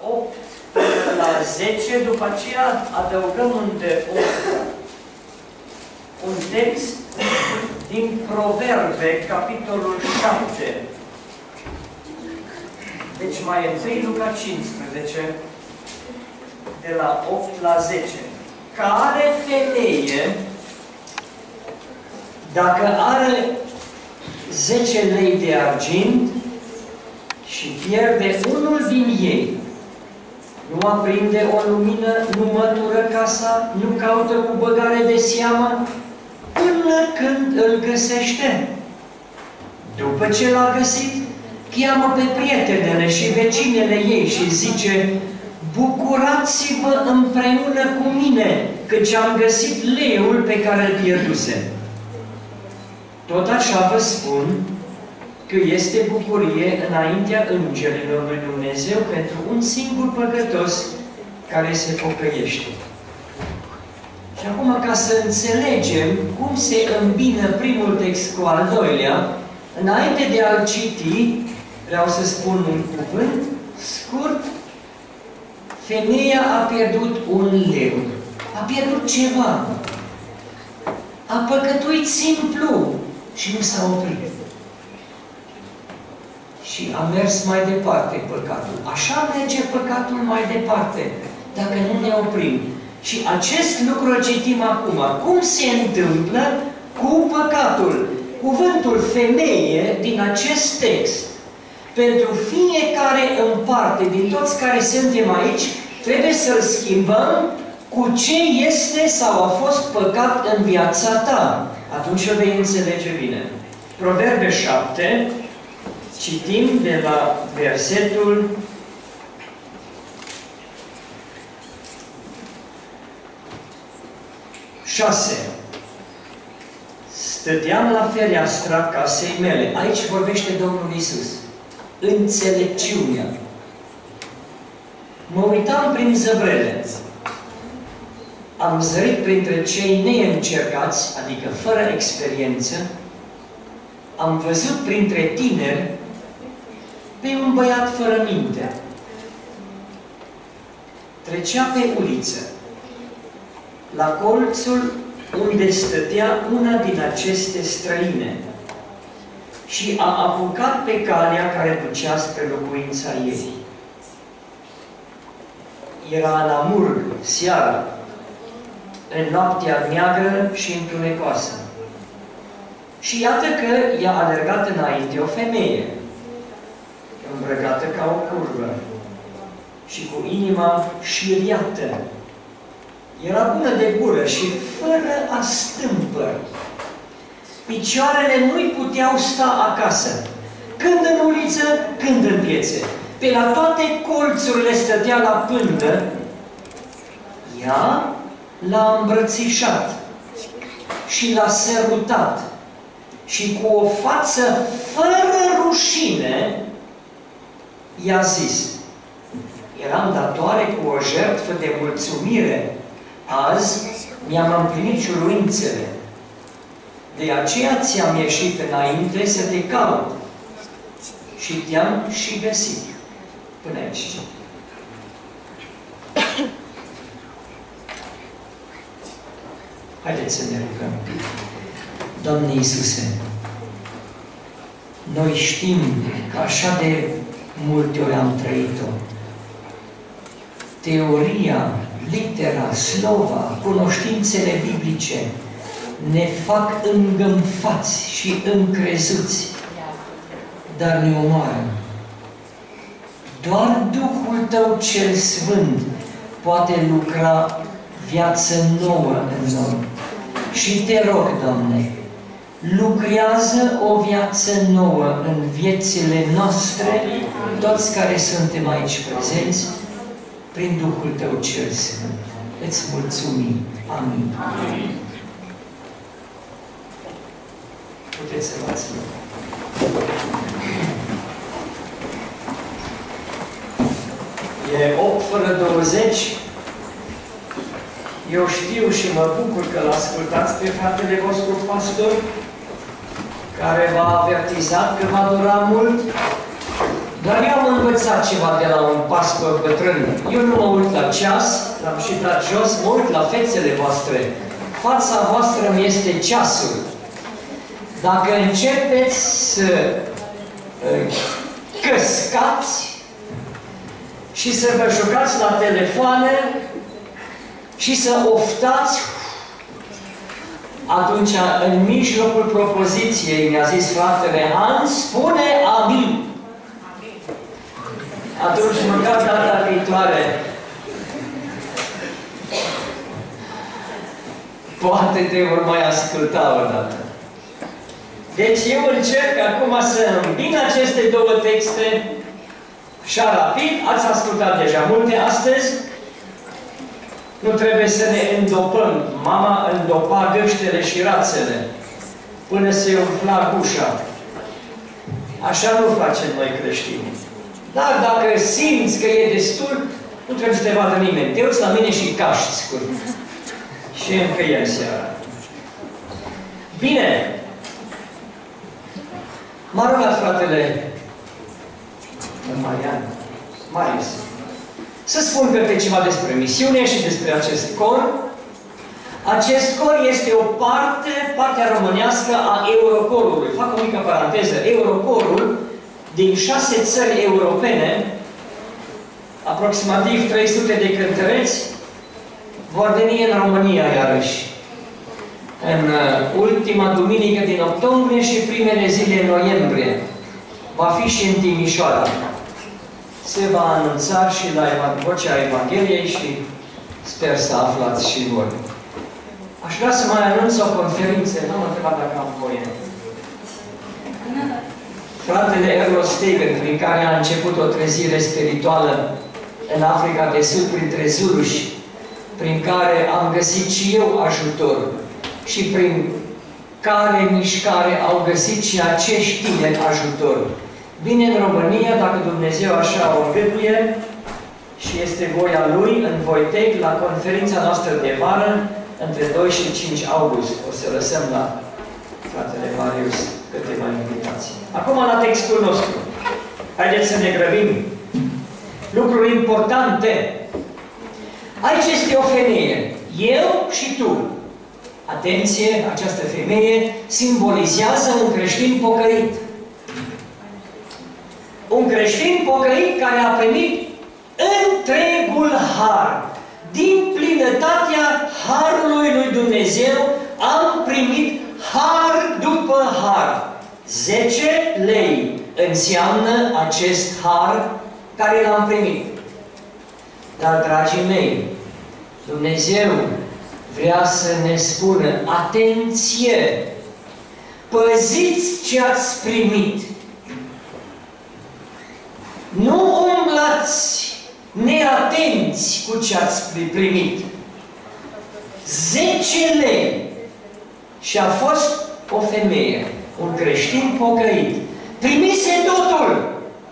8 până la 10, după aceea adăugăm un text din Proverbe, capitolul 7. Deci mai întâi Luca 15, de la 8 la 10. Care femeie, dacă are 10 lei de argint și pierde unul din ei, nu aprinde o lumină, nu mătură casa, nu caută cu băgare de seamă, până când îl găsește? După ce l-a găsit, cheamă pe prietenele și vecinele ei și zice: bucurați-vă împreună cu mine, căci am găsit leiul pe care îl pierdusem. Tot așa vă spun că este bucurie înaintea îngerilor lui Dumnezeu pentru un singur păcătos care se pocăiește. Și acum, ca să înțelegem cum se îmbină primul text cu al doilea, înainte de a-l citi, vreau să spun un cuvânt scurt. Femeia a pierdut un leu. A pierdut ceva. A păcătuit simplu și nu s-a oprit. Și a mers mai departe păcatul. Așa merge păcatul mai departe, dacă nu ne oprim. Și acest lucru îl citim acum. Cum se întâmplă cu păcatul? Cuvântul femeie din acest text, pentru fiecare în parte, din toți care suntem aici, trebuie să-l schimbăm cu ce este sau a fost păcat în viața ta. Atunci o vei înțelege bine. Proverbe 7, citim de la versetul 6. Stăteam la fereastra casei mele. Aici vorbește Domnul Iisus. Înțelepciunea. Mă uitam prin zăbrele. Am zărit printre cei neîncercați, adică fără experiență, am văzut printre tineri pe un băiat fără minte. Trecea pe uliță, la colțul unde stătea una din aceste străine, și a apucat pe calea care ducea spre locuința ei. Era la murg, seara, în noaptea neagră și întunecoasă. Și iată că i-a alergat înainte o femeie, îmbrăcată ca o curvă și cu inima șiriată. Era bună de gură și fără astâmpări. Picioarele nu-i puteau sta acasă. Când în uliță, când în piețe. Pe la toate colțurile stătea la pândă. Ea l-a îmbrățișat și l-a sărutat și cu o față fără rușine i-a zis: eram datoare cu o jertfă de mulțumire. Azi mi-am împlinit juruințele. De aceea ți-am ieșit înainte să te caut și te-am și găsit. Până aici. Haideți să ne rugăm. Doamne Iisuse, noi știm că așa de multe ori am trăit-o. Teoria, litera, slova, cunoștințele biblice ne fac îngânfați și încrezuți, dar ne omoară. Doar Duhul Tău cel Sfânt poate lucra viață nouă în noi. Și te rog, Doamne, lucrează o viață nouă în viețile noastre, toți care suntem aici prezenți, prin Duhul Tău cel Sfânt. Îți mulțumim. Amin. Amin. Puteți să luați loc. E 8 fără 20. Eu știu și mă bucur că l-ascultați pe fratele vostru pastor, care v-a avertizat că va dura mult, Dar eu am învățat ceva de la un pastor bătrân. Eu nu mă uit la ceas, l-am și dat jos, mă uit la fețele voastre. Fața voastră mi este ceasul. Dacă începeți să căscați și să vă jucați la telefoane și să oftați, atunci, în mijlocul propoziției, mi-a zis fratele Hans, spune amin. Atunci, măcar data viitoare, poate te vor mai asculta o dată. Deci eu încerc acum să îmbin aceste două texte, așa rapid, ați ascultat deja multe astăzi. Nu trebuie să ne îndopăm. Mama îndopa gâștele și rațele până se umfla gușa. Așa nu facem noi creștini. Dar dacă simți că e destul, nu trebuie să te vadă nimeni. Te uiți la mine și caști scurt. Și încă e în seara. Bine. M-a rugat fratele Marius să spun câte ceva despre misiune și despre acest cor. Acest cor este o partea românească a Eurocorului. Fac o mică paranteză. Eurocorul din 6 țări europene, aproximativ 300 de cântăreți, vor veni în România iarăși. În ultima duminică din octombrie și primele zile în noiembrie. Va fi și în Timișoara. Se va anunța și la vocea Evangheliei și sper să aflați și voi. Aș vrea să mai anunț o conferință. N-am întrebat dacă am voie. Fratele Errol Stegen, prin care a început o trezire spirituală în Africa de Sud, printre Zuluși, prin care am găsit și eu ajutor și prin care mișcare au găsit și acești tineri ajutor. Vine în România, dacă Dumnezeu așa o îngăduie și este voia Lui, în Voitec, la conferința noastră de vară, între 2 și 5 august. O să lăsăm la fratele Marius câteva invitații. Acum la textul nostru. Haideți să ne grăbim. Lucruri importante. Aici este o femeie. Eu și tu. Atenție, această femeie simbolizează un creștin pocăit. Un creștin pocăit care a primit întregul har. Din plinătatea harului lui Dumnezeu am primit har după har. 10 lei înseamnă acest har care l-am primit. Dar, dragii mei, Dumnezeu vrea să ne spună, atenție, păziți ce ați primit. Nu umblați neatenți cu ce ați primit. 10 lei. Și a fost o femeie, un creștin pocăit. Primise totul.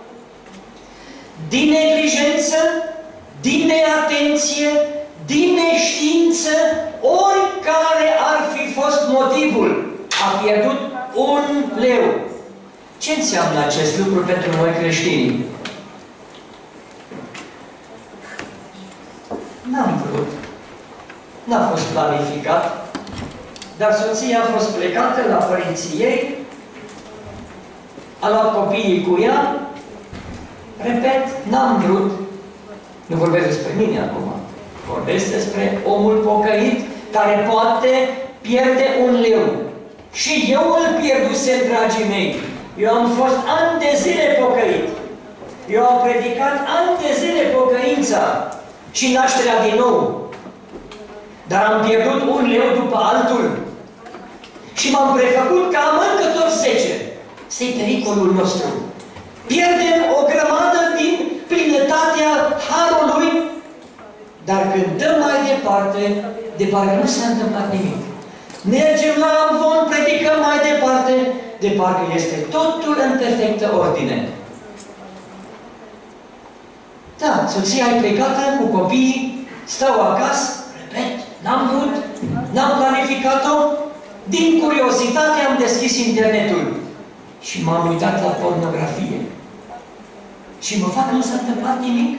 Din neglijență, din neatenție, din neștiință, oricare ar fi fost motivul, a pierdut 1 leu. Ce înseamnă acest lucru pentru noi creștini? N-am vrut. N-a fost planificat. Dar soția a fost plecată la părinții ei, a luat copiii cu ea. Repet, n-am vrut. Nu vorbesc despre mine acum. Vorbesc despre omul pocăit care poate pierde 1 leu. Și eu îl pierdusem, dragii mei. Eu am fost ani de zile pocăit. Eu am predicat ani de zile pocăința și nașterea din nou. Dar am pierdut 1 leu după altul. Și m-am prefăcut că am încă tot 10. Este pericolul nostru. Pierdem o grămadă din plinătatea harului, dar când dăm mai departe, de parcă nu s-a întâmplat nimic. Mergem la amvon, predicăm mai departe, de parcă este totul în perfectă ordine. Da, soția e plecată cu copiii, stau acasă, repet, n-am vrut, n-am planificat-o, din curiozitate am deschis internetul și m-am uitat la pornografie. și mă fac că nu s-a întâmplat nimic?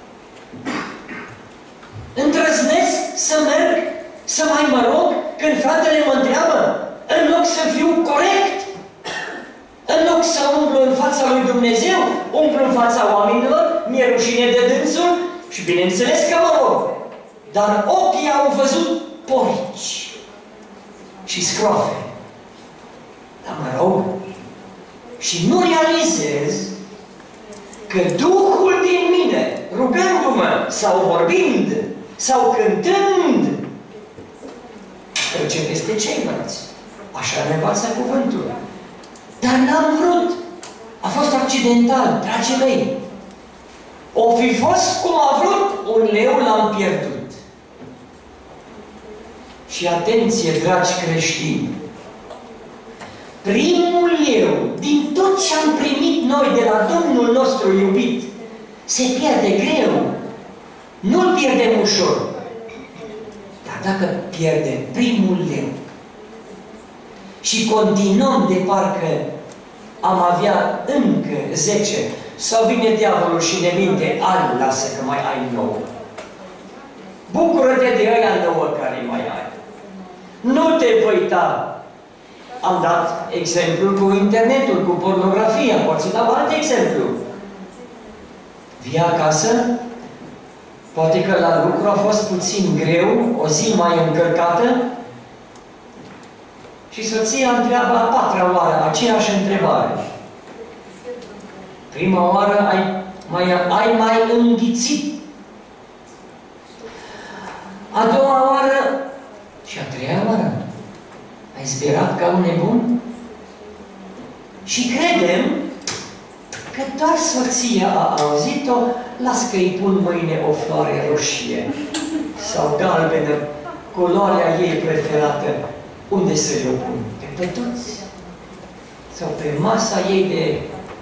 Îndrăznesc să merg, să mai mă rog când fratele mă întreabă, în loc să fiu corect, în loc să umblu în fața lui Dumnezeu, umblu în fața oamenilor, mi-e rușine de dânsul și bineînțeles că mă rog. Dar ochii au văzut porici și scroafe. Dar mă rog și nu realizez că Duhul din mine, rugându-mă sau vorbind sau cântând, trece peste ceilalți. Așa ne învață cuvântul. Dar n-am vrut. A fost accidental, dragii mei. O fi fost cum a vrut, un leu l-am pierdut. Și atenție, dragi creștini, primul leu din tot ce am primit noi de la Domnul nostru iubit se pierde greu. Nu-l pierdem ușor. Dar dacă pierdem primul leu și continuăm de parcă am avea încă 10, sau vine diavolul și ne minte, al lasă că mai ai 9. Bucură-te de ăia 9 care mai ai. Nu te voi uita. Am dat exemplul cu internetul, cu pornografia, poți să dau alt exemplu. Vii acasă, poate că la lucru a fost puțin greu, o zi mai încărcată, și soția întreabă a 4-a oară aceeași întrebare. Prima oară ai mai înghițit. A doua oară și a treia oară ai zbierat ca un nebun? Și credem că doar soția a auzit-o, las că îi pun mâine o floare roșie sau galbenă, culoarea ei preferată. Unde să le pun? Pe toți? Sau pe masa ei de...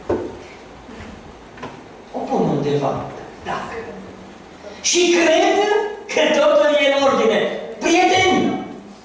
O pun undeva, dacă. Și cred că totul e în ordine. Prieteni!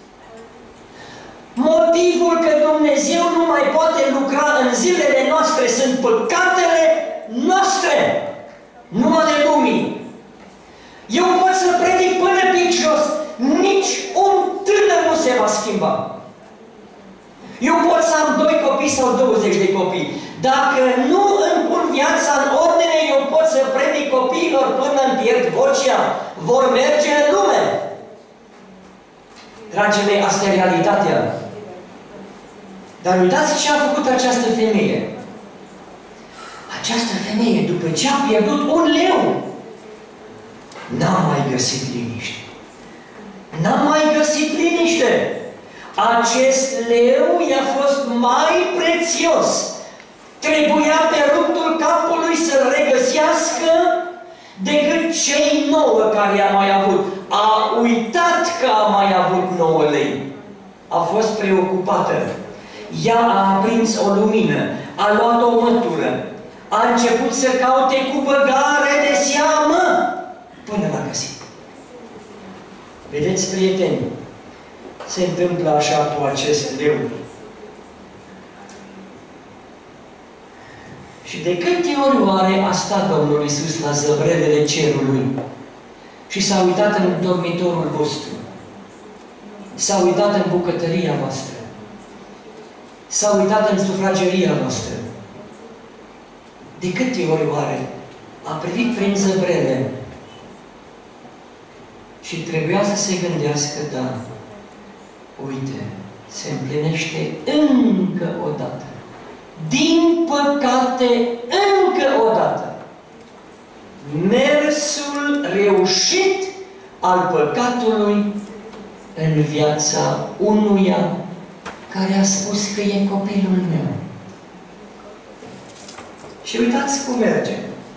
Motivul că Dumnezeu nu mai poate lucra în zilele noastre sunt păcatele noastre, nu ale lumii. Eu pot să predic până pic jos, nici un tânăr nu se va schimba. Eu pot să am 2 copii sau 20 de copii. Dacă nu îmi pun viața în ordine, eu pot să predic copiilor până îmi pierd vocea. Vor merge în lume. Dragii mei, asta e realitatea. Dar uitați ce a făcut această femeie. Această femeie, după ce a pierdut un leu, n-a mai găsit liniște. N-a mai găsit liniște. Acest leu i-a fost mai prețios. Trebuia pe ruptul capului să-l regăsească decât cei 9 care i-a mai avut. A uitat că a mai avut 9 lei. A fost preocupată. Ea a aprins o lumină, a luat o mătură, a început să caute cu băgare de seamă până l-a găsit. Vedeți, prieteni, se întâmplă așa cu acest leu. Și de câte ori oare a stat Domnul Iisus la zăbrelele cerului și s-a uitat în dormitorul vostru, s-a uitat în bucătăria voastră, s-a uitat în sufrageria voastră. De câte ori oare a privit prin zăbrele și trebuia să se gândească, da, uite, se împlinește încă o dată. Din păcate, încă o dată. Mersul reușit al păcatului în viața unuia care a spus că e copilul meu. Și uitați cum merge.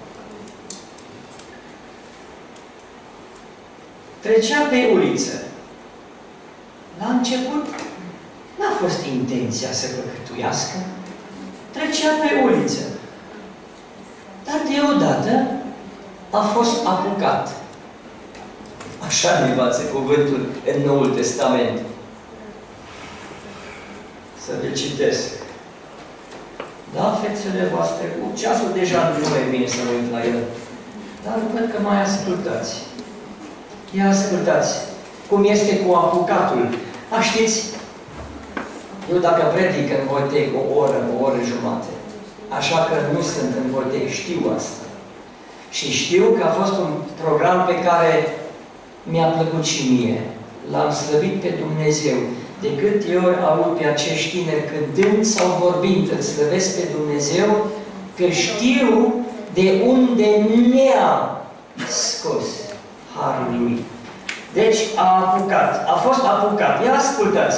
Trecea pe uliță. La început n-a fost intenția să păcătuiască. Trecea pe uliță. Dar deodată a fost apucat. Așa ne învață cuvântul în Noul Testament. Să vi citesc. Da, fețele voastre, cu ceasul deja nu e bine să mă uit la el. Dar văd că mai ascultați. Ia ascultați. Cum este cu apucatul. Știți, eu dacă predic în Voitec o oră jumate, așa că nu sunt în Voitec, știu asta. Și știu că a fost un program pe care mi-a plăcut și mie. L-am slăvit pe Dumnezeu. De câte ori aud pe acești tineri cântând sau vorbind, îl slăvesc pe Dumnezeu, că știu de unde ne-a scos harul nimic. Deci a apucat, a fost apucat. Ia ascultați!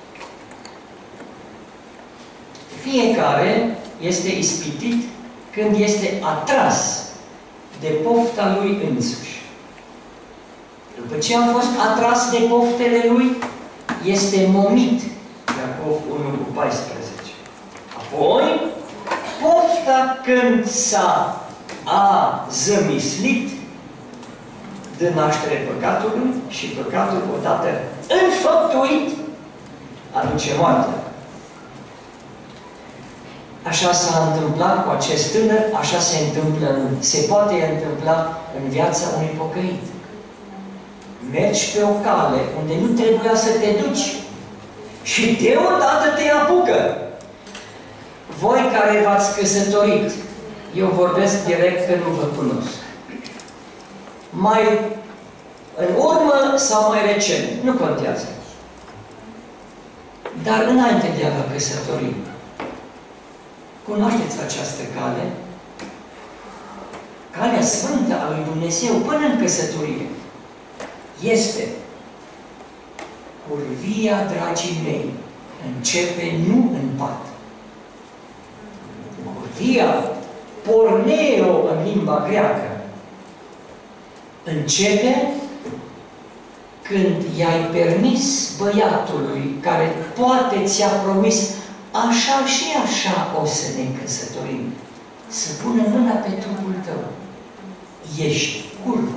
Fiecare este ispitit când este atras de pofta lui însuși. După ce a fost atras de poftele lui, este momit. Iacov 1:14. Apoi, pofta când s-a zămislit, dă naștere păcatului și păcatul odată înfăptuit aduce moartea. Așa s-a întâmplat cu acest tânăr, așa se poate întâmpla în viața unui pocăit. Mergi pe o cale unde nu trebuia să te duci și deodată te apucă. Voi care v-ați căsătorit, eu vorbesc direct că nu vă cunosc. Mai în urmă sau mai recent, nu contează. Dar înainte de a vă căsători, cunoașteți această cale? Calea sfântă a lui Dumnezeu până în căsătorie este curvia, dragii mei, începe nu în pat. Curvia, porneo în limba greacă, începe când i-ai permis băiatului care poate ți-a promis așa și așa o să ne căsătorim, să pună mâna pe trupul tău. Ești curvă.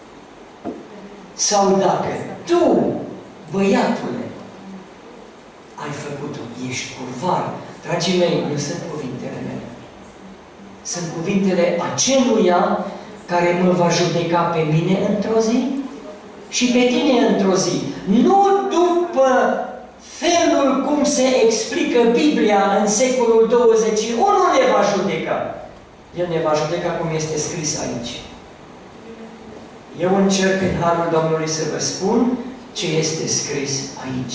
Sau dacă tu, băiatule, ai făcut-o, ești curvar. Dragii mei, nu sunt cuvintele mele. Sunt cuvintele aceluia care mă va judeca pe mine într-o zi și pe tine într-o zi. Nu după felul cum se explică Biblia în secolul 21 ne va judeca. El ne va judeca cum este scris aici. Eu încerc în harul Domnului să vă spun ce este scris aici.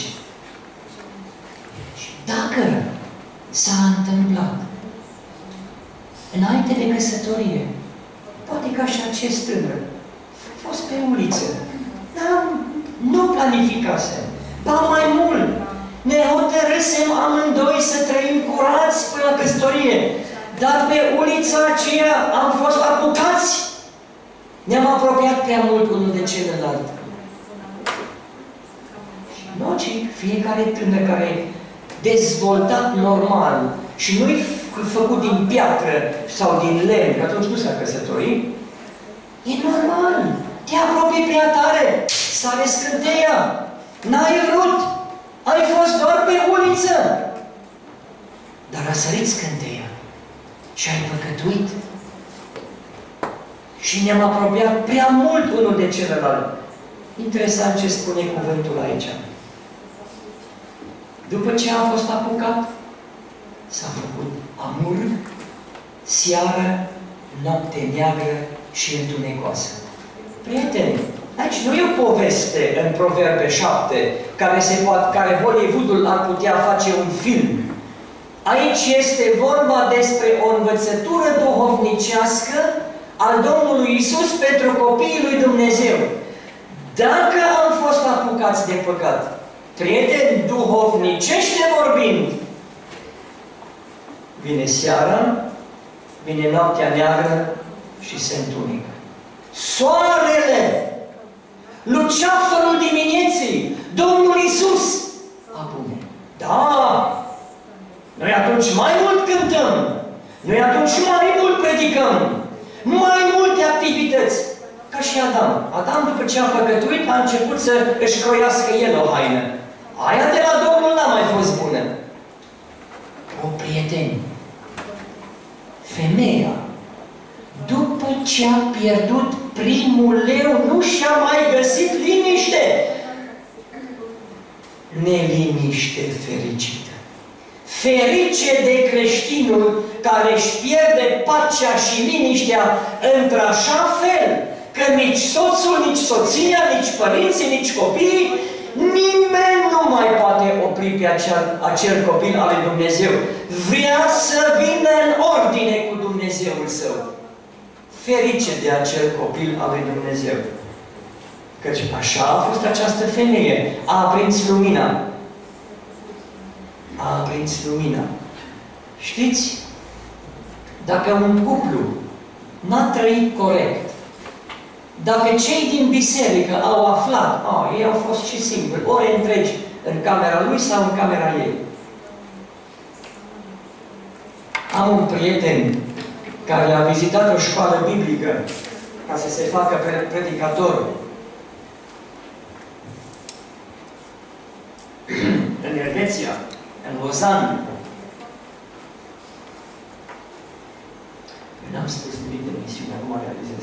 Și dacă s-a întâmplat înainte de căsătorie, poate ca și acest tânăr, a fost pe uliță, dar nu planificasem, ba mai mult, ne hotărâsem amândoi să trăim curați până la căsătorie, dar pe ulița aceea am fost apucați. Ne-am apropiat prea mult unul de celălalt. Și logic, fiecare tânăr care e dezvoltat normal și nu-i făcut din piatră sau din lemn, că atunci nu s-a căsătorit, e normal. Te apropii prea tare, sare scânteia. N-ai vrut. Ai fost doar pe uliță. Dar a sărit scânteia și ai păcătuit. Și ne-am apropiat prea mult unul de celălalt. Interesant ce spune cuvântul aici. După ce a fost apucat, s-a făcut amur, seară, noapte neagră și întunecoasă. Prieteni, aici nu e o poveste în Proverbe 7, care Hollywoodul ar putea face un film. Aici este vorba despre o învățătură duhovnicească al Domnului Isus pentru copiii lui Dumnezeu. Dacă am fost apucați de păcat, prieteni, duhovnicește vorbind, vine seara, vine noaptea neagră și se întunecă. Soarele, luceafărul dimineții, Domnul Isus apune. Da! Noi atunci mai mult cântăm, noi atunci mai mult predicăm, mai multe activități. Ca și Adam. Adam, după ce a păcătuit, a început să își croiască el o haină. Aia de la Domnul n-a mai fost bună. O, prieteni, Femeia, după ce a pierdut primul leu, nu și-a mai găsit liniște. Neliniște fericită. Ferice de creștinul care își pierde pacea și liniștea într-așa fel că nici soțul, nici soția, nici părinții, nici copiii, nimeni nu mai poate opri pe acel copil al lui Dumnezeu. Vrea să vină în ordine cu Dumnezeul său. Ferice de acel copil al lui Dumnezeu. Căci așa a fost această femeie. A aprins lumina. A aprins lumina. Știți? Dacă un cuplu n-a trăit corect, dacă cei din biserică au aflat, ei au fost și singuri, ore întregi în camera lui sau în camera ei. Am un prieten care a vizitat o școală biblică ca să se facă predicator în Elveția, în Lausanne. Eu n-am spus nimic de misiune, acum realizez.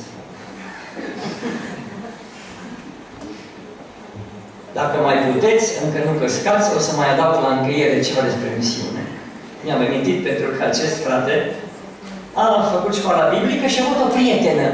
Dacă mai puteți, încă nu căscați, o să mai adaug la încheiere ceva despre misiune. Mi-am amintit pentru că acest frate a făcut școala biblică și a avut o prietenă.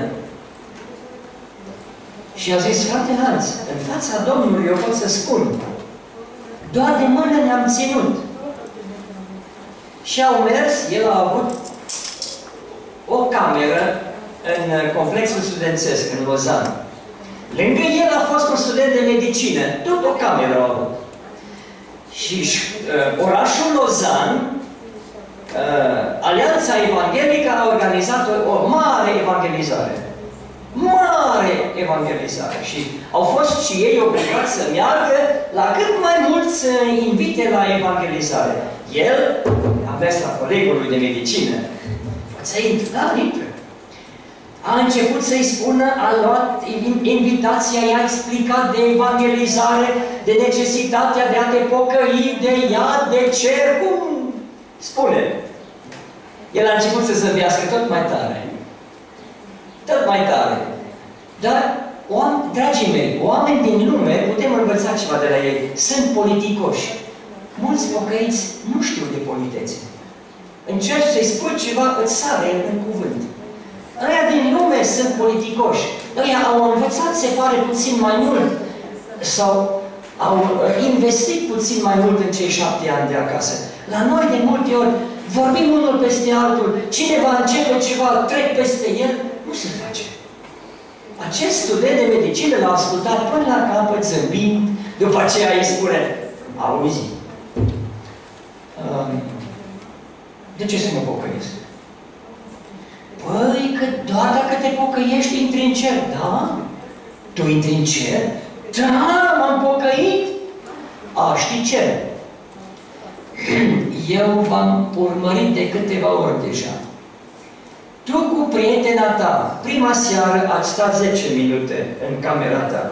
Și a zis, frate Hans, în fața Domnului eu pot să spun, doar de mână ne-am ținut. Și au mers, el a avut o cameră în complexul studențesc, în Lausanne. Lângă el a fost un student de medicină, tot o cameră a avut. Și orașul Lausanne, Alianța Evanghelică a organizat o mare evangelizare. Mare evangelizare. Și au fost și ei obligați să meargă la cât mai mulți invite la evangelizare. El a mers la colegul lui de medicină. Să intră, da, intră. A început să-i spună, a luat invitația, i-a explicat de evangelizare, de necesitatea de a te pocăi, de iad, de cer, cum spune. El a început să zâmbească tot mai tare. Tot mai tare. Dar, dragii mei, oameni din lume, putem învăța ceva de la ei. Sunt politicoși. Mulți pocăiți nu știu de politețe. Încerci să-i spui ceva, îți sare în cuvânt. Ăia din lume sunt politicoși. Ăia au învățat, se pare, puțin mai mult sau au investit puțin mai mult în cei 7 ani de acasă. La noi, de multe ori, vorbim unul peste altul, cineva începe ceva, trec peste el, nu se face. Acest student de medicină l-a ascultat până la capăt, zâmbind, după aceea îi spune, auzi, de ce să mă pocăiesc? Păi, că doar dacă te pocăiești, intri în cer. Da? Tu intri în cer? Da, m-am pocăit. Știi ce? Eu v-am urmărit de câteva ori deja. Tu cu prietena ta, prima seară ați stat 10 minute în camera ta.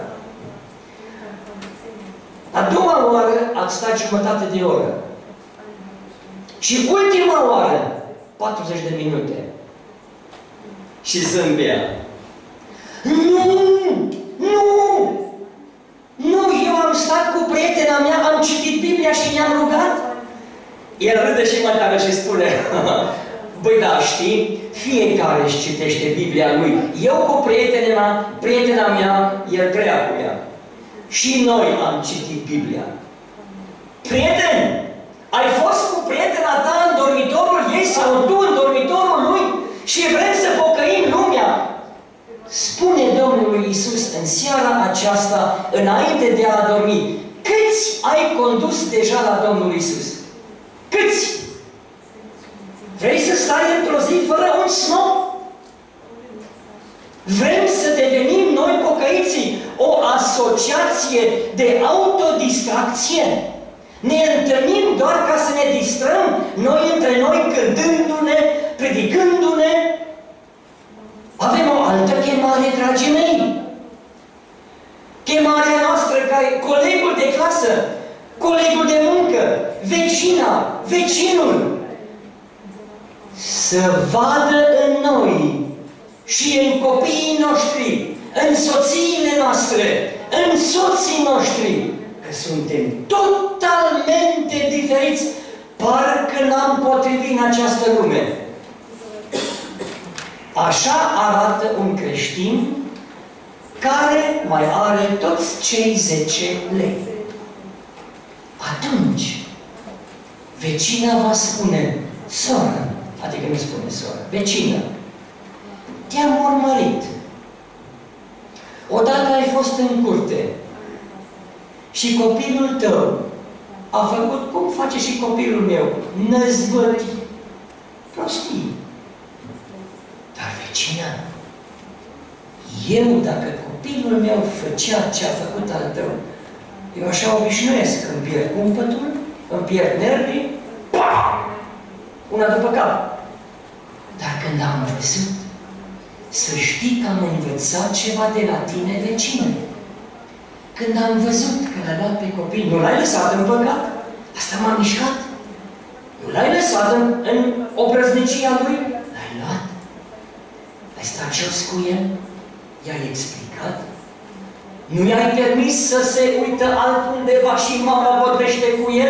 A doua oară ați stat jumătate de oră. Și ultima oară, 40 de minute. Și zâmbea. Nu! Nu! Nu! Eu am stat cu prietena mea, am citit Biblia și ne-am rugat. El râde și mai tare și spune, băi, da, știi, fiecare își citește Biblia lui. Eu cu prietena mea, el trăia cu ea. Și noi am citit Biblia. Prieten, ai fost cu prietena ta în dormitorul ei sau tu în dormitorul lui și vrem să pocăim lumea? Spune Domnului Iisus în seara aceasta, înainte de a dormi, câți ai condus deja la Domnul Iisus? Câți? Vrei să stai într-o zi fără un snop? Vrem să devenim noi pocăiții o asociație de autodistracție? Ne întâlnim doar ca să ne distrăm noi între noi, cântându-ne, predicându-ne? Avem o altă chemare, dragii mei. Chemarea noastră ca colegul de clasă, colegul de muncă, vecina, vecinul. să vadă în noi și în copiii noștri, în soțiile noastre, în soții noștri, că suntem totalmente diferiți, parcă n-am potrivit în această lume. Așa arată un creștin care mai are toți cei 10 lei. Atunci, vecina va spune, soră, adică nu spune soră, vecină, te-am urmărit. Odată ai fost în curte și copilul tău a făcut cum face și copilul meu, năzbăti, prostii. Dar vecină, eu dacă copilul meu făcea ce a făcut al tău, eu așa obișnuiesc, îmi pierd cumpătul, îmi pierd nervii, una după cap. Dar când am văzut, să știi că am învățat ceva de la tine, vecină. Când am văzut că l-a luat pe copil, nu l-ai lăsat în păcat. Asta m-a mișcat. Nu l-ai lăsat în obrăznicia lui. L-ai luat. Ai stat jos cu el. I-ai explicat. Nu i-ai permis să se uită altundeva și mama vorbește cu el.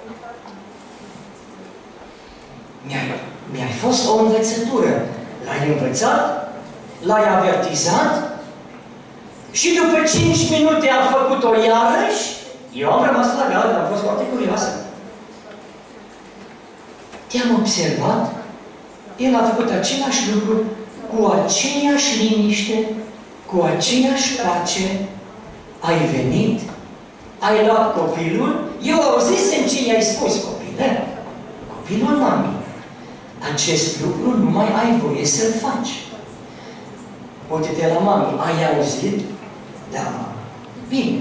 Mi-ai fost o învățătură. L-ai învățat, l-ai avertizat și după 5 minute a făcut-o iarăși. Eu am rămas la gard, am fost foarte curioasă. Te-am observat, el a făcut același lucru, cu aceeași liniște, cu aceeași pace. Ai venit, ai luat copilul, eu auzisem ce i-ai spus, copile. Copilul mami. Acest lucru nu mai ai voie să-l faci. Uite-te la mami, ai auzit? Da, mama. Bine.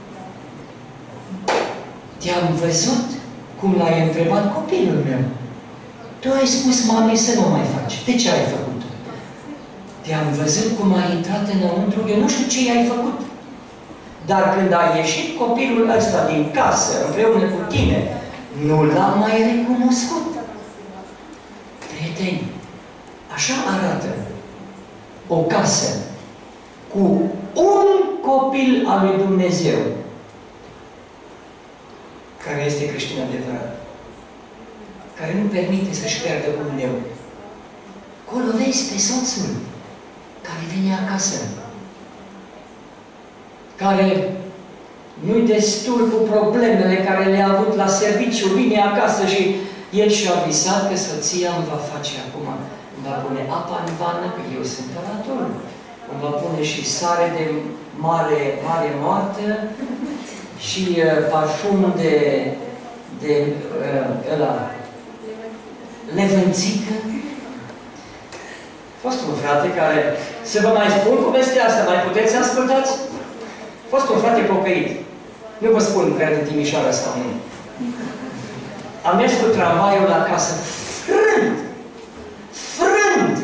Te-am văzut cum l-ai întrebat copilul meu. Tu ai spus mamei să nu mai faci. De ce ai făcut? Te-am văzut cum ai intrat înăuntru, eu nu știu ce i-ai făcut. Dar când a ieșit copilul ăsta din casă, împreună cu tine, nu l-am mai recunoscut. Prieteni, așa arată o casă cu un copil al lui Dumnezeu care este creștin adevărat, care nu permite să-și pierdă Dumnezeu. Acolo vezi pe soțul care vine acasă, care nu-i destul cu problemele care le-a avut la serviciu, vine acasă și el și-a visat că soția îmi va face acum, îmi va pune apa în vană, că eu sunt orator, îmi va pune și sare de mare moartă și parfum de levânțică. A fost un frate care, să vă mai spun povestea asta, mai puteți să ascultați? A fost un frate pocăit. Nu vă spun că era din Timișoara sau nu. Am mers cu tramvaiul la casă, frânt!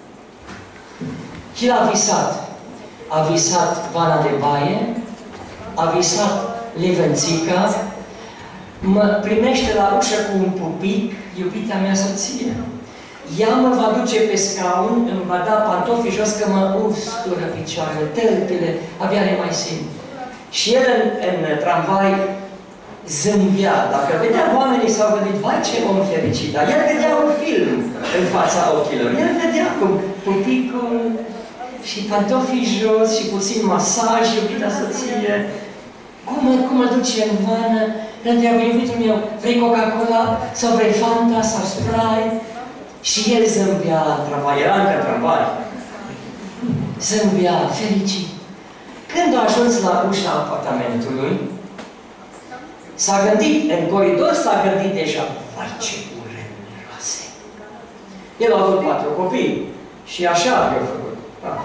Și l-a visat. A visat vana de baie, a visat levânțica, mă primește la ușă cu un pupic, iubita mea soție. Ea mă va duce pe scaun, îmi va da pantofii jos că mă ustură picioarele, tălpile, abia le mai simt. Și el în tramvai zâmbea. Dacă vedea oamenii s-au gândit, vai ce om fericit, dar el vedea un film în fața ochilor. El vedea cum pupicul și pantofii jos și puțin masaj, iubita soție. Cum îl duce în vană? Îl întreabă, iubitul meu, vrei Coca-Cola sau vrei Fanta sau Sprite? Și el zâmbea în tramvai, era încă în tramvai. Zâmbea, fericit. Când a ajuns la ușa apartamentului, s-a gândit, în coridor s-a gândit deja, vai ce ure numeroase. El a avut 4 copii și așa i-a făcut.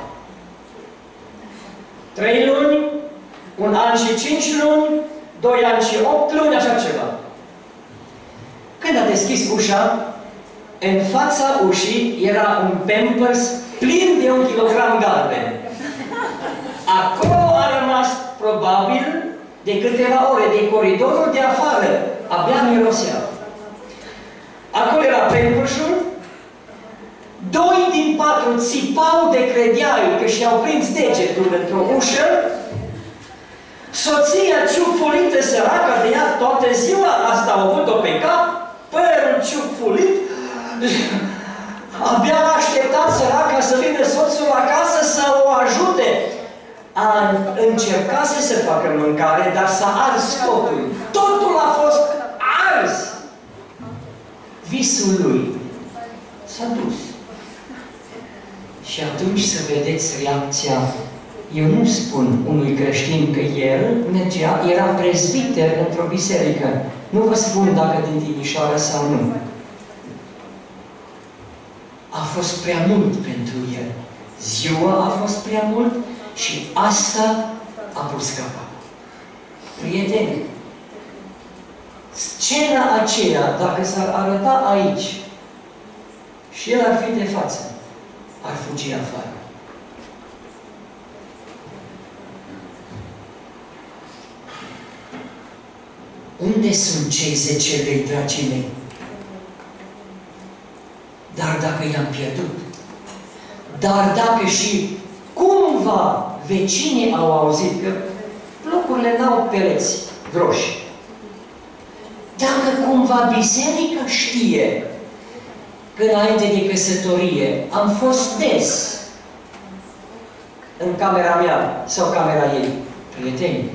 3 luni, 1 an și 5 luni, 2 ani și 8 luni, așa ceva. Când a deschis ușa, în fața ușii era un Pampers plin de 1 kilogram galben. Acolo a rămas, probabil, de câteva ore, de coridorul de afară. Abia mirosea. Acolo era Pampers-ul, patru țipau de crediai că și-au prins degetul într-o ușă, soția ciufulită săracă de ea toată ziua, asta a avut-o pe cap, părul ciufulit, abia a așteptat săraca să vină soțul acasă să o ajute. Încercase să facă mâncare, dar s-a ars totul. Totul a fost ars. Visul lui s-a dus. Și atunci să vedeți reacția. Eu nu spun unui creștin că el mergea, era prezbiter într-o biserică. Nu vă spun dacă din Timișoara sau nu. A fost prea mult pentru el. Ziua a fost prea mult și asta a pus capăt. Prieteni, scena aceea, dacă s-ar arăta aici și el ar fi de față, ar fugi afară. Unde sunt cei 10 lei, dragii mei? Dar dacă i-am pierdut, dar dacă și cumva vecinii au auzit că locurile n-au pereți groși, dacă cumva biserica știe că înainte de căsătorie am fost des în camera mea sau camera ei, prieteni,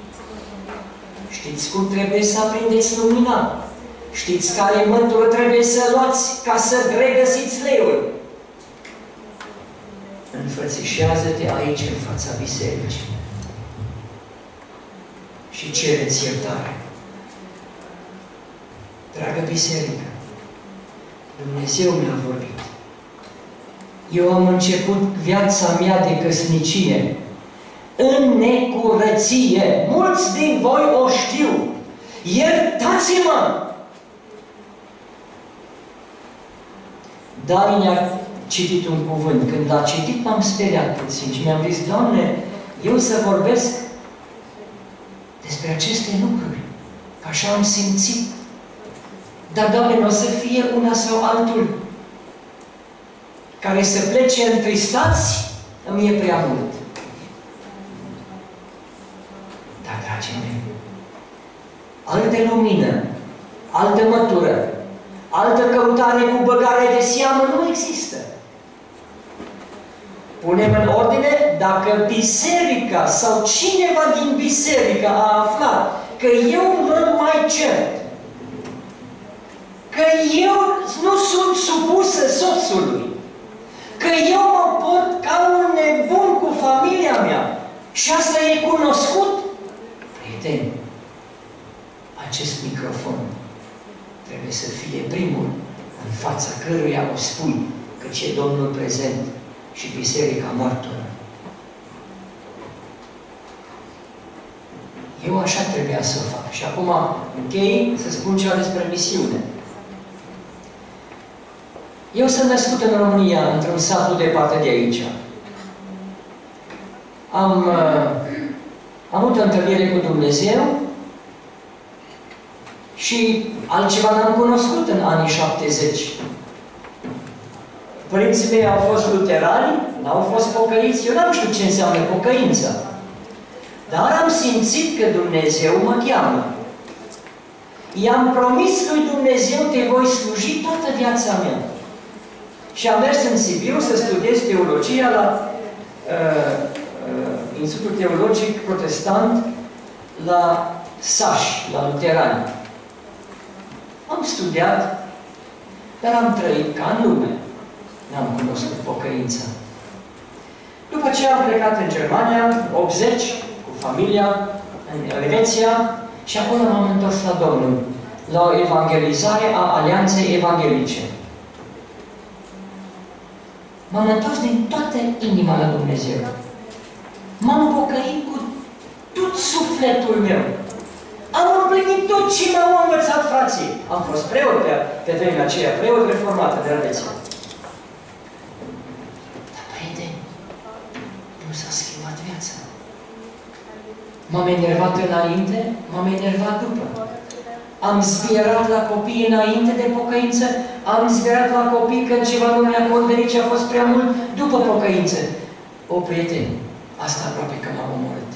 știți cum trebuie să aprindeți lumina? Știți care mântură trebuie să luați ca să regăsiți leiul? Înfățișează-te aici, în fața bisericii. Și cereți iertare. Dragă biserică, Dumnezeu mi-a vorbit. Eu am început viața mea de căsnicie în necurăție. Mulți din voi o știu. Iertați-mă! Dani ne-a citit un cuvânt. Când l-a citit, m-am speriat puțin și mi-am zis, Doamne, eu să vorbesc despre aceste lucruri, că așa am simțit. Dar, Doamne, nu o să fie una sau altul care să plece întristați, îmi e prea mult. Dar, dragii mei, altă lumină, altă mătură, altă căutare cu băgare de seamă nu există. Punem în ordine dacă biserica sau cineva din biserică a aflat că eu mă mai cert, că eu nu sunt supusă soțului, că eu mă port ca un nebun cu familia mea și asta e cunoscut, prieteni, acest microfon trebuie să fie primul în fața căruia o spui că e Domnul prezent și biserica martură. Eu așa trebuia să o fac. Și acum închei să spun ceva despre misiune. Eu sunt născut în România, într-un sat nu departe de aici. Am avut o întâlnire cu Dumnezeu și altceva n-am cunoscut în anii 70. Părinții mei au fost luterani, n-au fost pocăiți. Eu n-am știut ce înseamnă pocăința. Dar am simțit că Dumnezeu mă cheamă. I-am promis lui Dumnezeu, te voi sluji toată viața mea. Și am mers în Sibiu să studiez teologia la Institutul Teologic Protestant la Saș, la luterani. Am studiat, dar am trăit ca în lume. N-am cunoscut pocăința. După ce am plecat în Germania, 80, cu familia, în Elveția, și acolo m-am întors la Domnul, la o evangelizare a Alianței Evanghelice. M-am întors din toată inima la Dumnezeu. M-am pocăit cu tot sufletul meu. Am împlinit tot ce m-au învățat frații. Am fost preot pe vremea aceea, preot reformat de Elveția. Dar, prieteni, nu s-a schimbat viața. M-am enervat înainte, m-am enervat după. Am zbierat la copii înainte de pocăință, am zbierat la copii când ceva nu mi-a convenit și a fost prea mult după pocăință. O, prieteni, asta aproape că m-a omorât.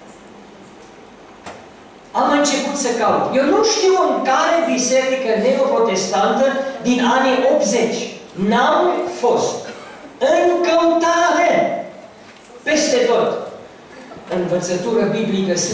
Am început să caut. Eu nu știu în care biserică neoprotestantă din anii 80. N-am fost. În căutare. Peste tot. Învățătură biblică 100%.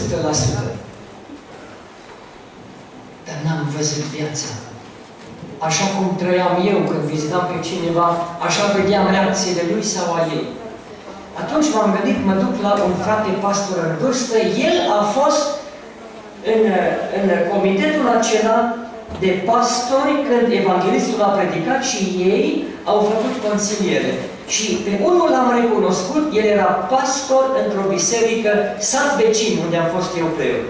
Dar n-am văzut viața. Așa cum trăiam eu când vizitam pe cineva, așa vedeam reacțiile lui sau a ei. Atunci m-am gândit, mă duc la un frate pastor în vârstă. El a fost în comitetul acela de pastori când evanghelistul a predicat și ei au făcut consiliere. Și pe unul l-am recunoscut, el era pastor într-o biserică, sat vecin, unde am fost eu preot.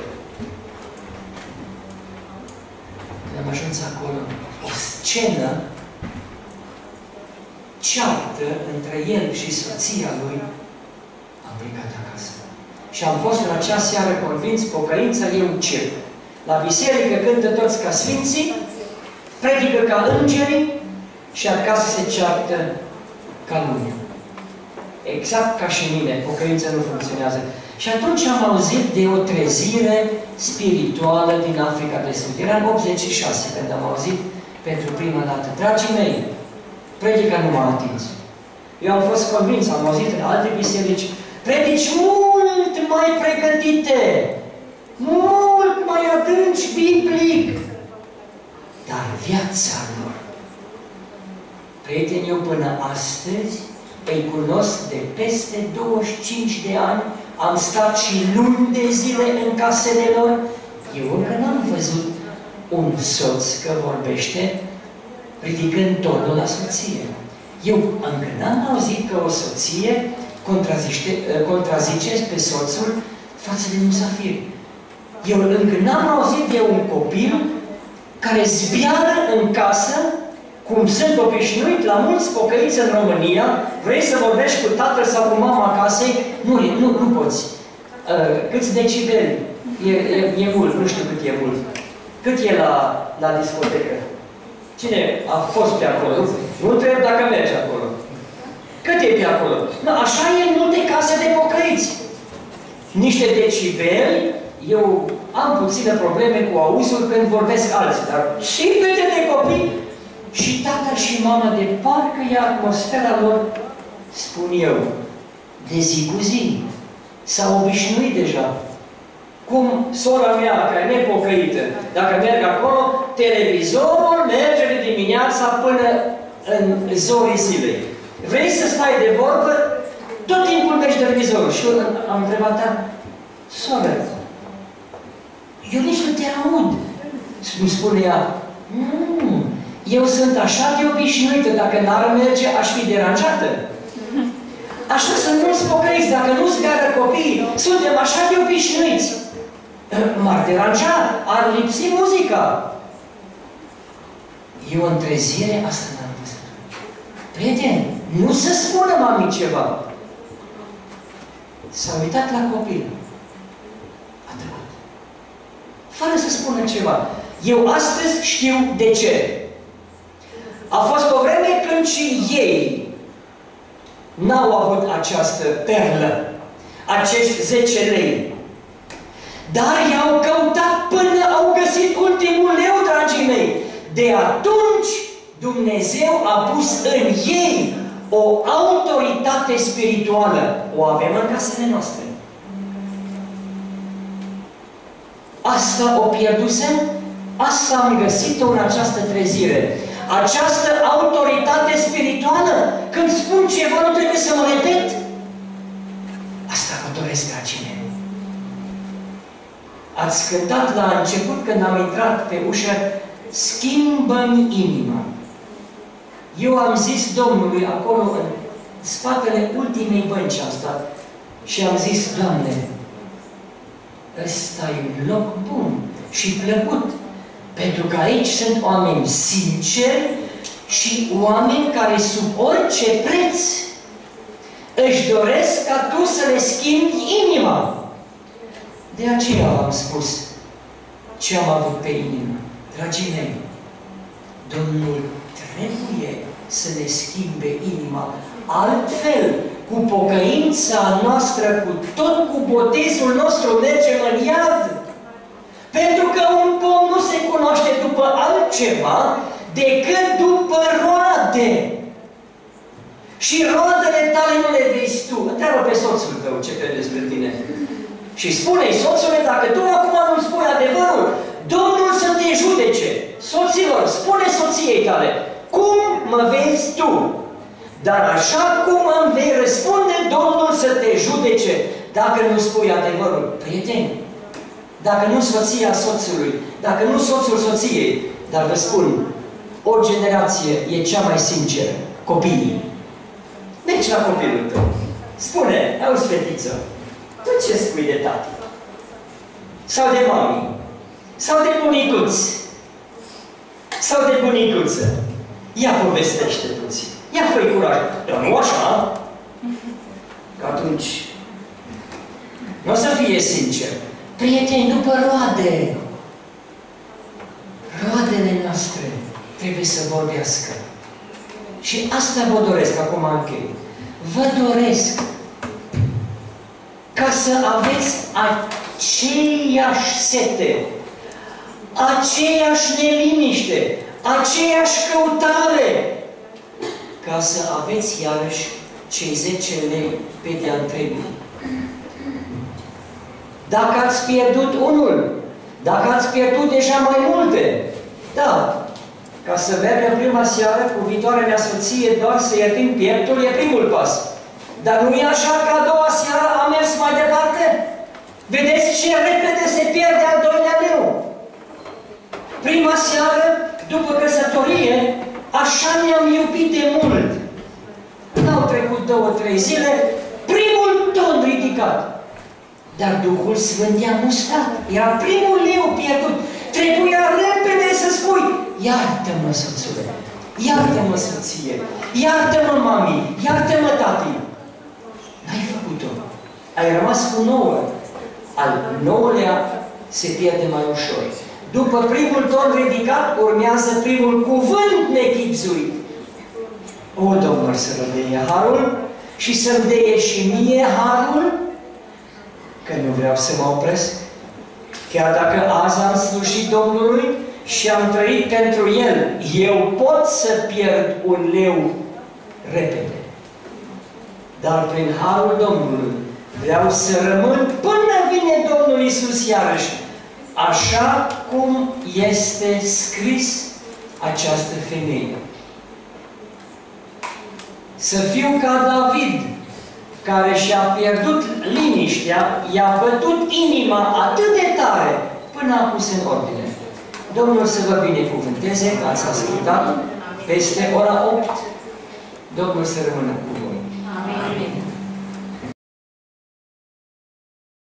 Când am ajuns acolo, o scenă ceartă între el și soția lui, am plecat acasă. Și am fost în acea seară convins, pocăința e un cer. La biserică cântă toți ca sfinții, predică ca îngerii și acasă se ceartă ca lumea. Exact ca și mine, pocăința nu funcționează. Și atunci am auzit de o trezire spirituală din Africa de Sud. Era în 86 când am auzit pentru prima dată. Dragii mei, predica nu m-a atins. Eu am fost convins, am auzit în alte biserici, predici mult mai pregătite, mult mai adânci biblic, dar viața lor. Prieteni, eu până astăzi îi cunosc de peste 25 de ani, am stat și luni de zile în casele lor. Eu încă n-am văzut un soț că vorbește ridicând tonul la soție. Eu încă n-am auzit că o soție contrazice pe soțul față de musafiri. Eu încă n-am auzit de un copil care zbiară în casă, cum sunt obișnuit la mulți pocăiți în România, vrei să vorbești cu tatăl sau cu mama casei, nu poți. Câți decibeli? E mult, nu știu cât e mult. Cât e la discotecă? Cine a fost pe acolo? Nu întreb dacă merge acolo. Cât e pe acolo? No, așa e în multe case de pocăiți. Niște decibeli, eu am puține probleme cu auzul când vorbesc alții, dar și fete de copii, și tata și mama, de parcă e atmosfera lor, spun eu, de zi cu zi. S-au obișnuit deja. Cum sora mea, care e nepocăită, dacă merg acolo, televizorul merge de dimineața până în zorii zilei. Vrei să stai de vorbă? Tot timpul mergi televizorul. Și eu am întrebat, soră, eu nici nu te aud. Îmi spune ea, eu sunt așa de obișnuită, dacă n-ar merge, aș fi deranjată. Așa sunt mulți pocăiți, dacă nu zbiară copiii, suntem așa de obișnuiți. M-ar deranja, ar lipsi muzica. E o întrezire, asta n-am văzut. Prieteni, nu să spună mami ceva. S-a uitat la copil. A trecut. Fără să spună ceva. Eu astăzi știu de ce. A fost o vreme când și ei n-au avut această perlă, acești 10 lei. Dar i-au căutat până au găsit ultimul leu, dragii mei. De atunci Dumnezeu a pus în ei o autoritate spirituală. O avem în casele noastre. Asta o pierdusem? Asta am găsit-o în această trezire. Această autoritate spirituală, când spun ceva, nu trebuie să mă repet. Asta vă doresc, dragii mei. Ați cântat la început, când am intrat pe ușă, schimbă-mi inima. Eu am zis Domnului, acolo, în spatele ultimei bănci am stat, și am zis, Doamne, ăsta e un loc bun și plăcut. Pentru că aici sunt oameni sinceri și oameni care sub orice preț își doresc ca Tu să le schimbi inima. De aceea v-am spus ce am avut pe inimă. Dragii mei, Domnul trebuie să ne schimbe inima. Altfel, cu pocăința noastră, cu tot cu botezul nostru, mergem în iad. Pentru că un pom nu se cunoaște după altceva decât după roade. Și roadele tale nu le vezi tu. Întreabă pe soțul tău ce crede despre tine. Și spune-i, soțule, dacă tu acum nu-mi spui adevărul, Domnul să te judece. Soților, spune soției tale, cum mă vezi tu? Dar așa cum îmi vei răspunde, Domnul să te judece dacă nu spui adevărul. Prieteni, dacă nu soția soțului, dacă nu soțul soției, dar vă spun, o generație e cea mai sinceră, copiii. Mergi la copilul tău. Spune, auzi, fetiță, tu ce spui de tati? Sau de mami? Sau de bunicuți? Sau de bunicuță? Ia povestește puțin. Ia fă-i curaj. Dar nu așa? Că atunci nu o să fie sincer. Prieteni, după roade. Roadele noastre trebuie să vorbească. Și asta vă doresc, acum închei. Vă doresc ca să aveți aceeași sete, aceeași neliniște, aceeași căutare, ca să aveți iarăși cei 10 lei pe de-a întregul. Dacă ați pierdut unul, dacă ați pierdut deja mai multe, da, ca să mergem prima seară cu viitoarea mea soție doar să iertim pieptul, e primul pas. Dar nu e așa că a doua seară am mers mai departe? Vedeți ce repede se pierde al doilea leu. Prima seară, după căsătorie, așa ne-am iubit de mult. N-au trecut 2-3 zile, primul ton ridicat. Dar Duhul Sfânt i-a mustrat. Era primul leu pierdut. Trebuia repede să spui, iartă-mă, soțule, iartă-mă, soție, iartă-mă, mami, iartă-mă, tati. N-ai făcut-o. Ai rămas cu 9. Al 9-lea se pierde mai ușor. După primul ton ridicat, urmează primul cuvânt nechipzuit. O, Domnul, să-mi deie harul și să-mi deie și mie harul, că nu vreau să mă opresc. Chiar dacă azi am slujit Domnului și am trăit pentru El, eu pot să pierd un leu repede. Dar prin harul Domnului vreau să rămân până vine Domnul Iisus iarăși, așa cum este scris această femeie. Să fiu ca David, care și-a pierdut liniștea, i-a bătut inima atât de tare, până a pus în ordine. Domnul să vă binecuvânteze că ați ascultat peste ora 8. Domnul să rămână cu voi.